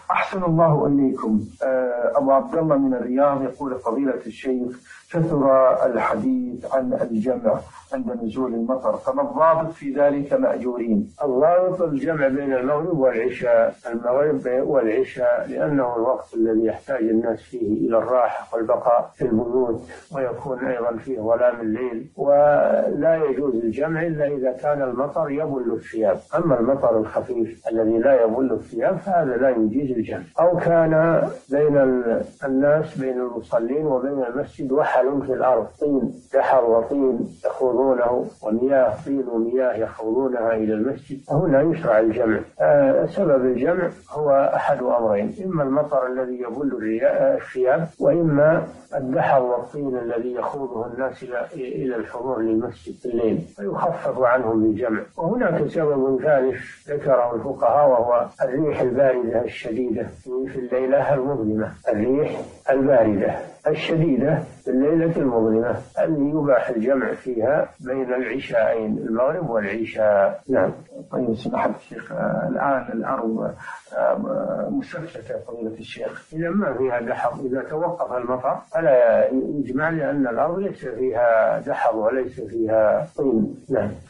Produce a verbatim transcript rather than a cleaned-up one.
أحسن الله إليكم. أبو عبد الله من الرياض يقول: فضيلة الشيخ، كثر الحديث عن الجمع عند نزول المطر، فما الضابط في ذلك مأجورين؟ الضابط الجمع بين المغرب والعشاء، المغرب والعشاء، لأنه الوقت الذي يحتاج الناس فيه إلى الراحة والبقاء في البيوت، ويكون أيضا فيه ظلام الليل، ولا يجوز الجمع إلا إذا كان المطر يبل الثياب. أما المطر الخفيف الذي لا يبل الثياب فهذا لا يجيز الجمع. أو كان بين الناس، بين المصلين وبين المسجد، وحل في الأرض، طين، دحر وطين يخوضونه، ومياه، طين ومياه يخوضونها إلى المسجد، هنا يشرع الجمع. آه سبب الجمع هو أحد أمرين: إما المطر الذي يبل الثياب، وإما الدحر والطين الذي يخوضه الناس إلى الحضور للمسجد في الليل، فيخفف عنهم بالجمع. وهناك سبب ثالث ذكره الفقهاء، وهو الريح الباردة الشديدة في الليلة المظلمة، الريح الباردة الشديدة في الليلة المظلمة اللي يباح الجمع فيها بين العشاءين، المغرب والعشاء. نعم. طيب سماحة الشيخ، الآن الأرض مسفلتة فضيلة الشيخ، إذا ما فيها دحر، إذا توقف المطر فلا يجمع، لأن الأرض ليس فيها دحر وليس فيها طين. نعم.